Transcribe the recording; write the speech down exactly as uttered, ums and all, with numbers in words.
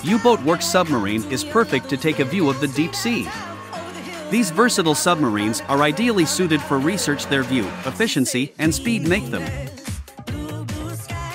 U-Boat Works submarine is perfect to take a view of the deep sea. These versatile submarines are ideally suited for research. Their view, efficiency, and speed make them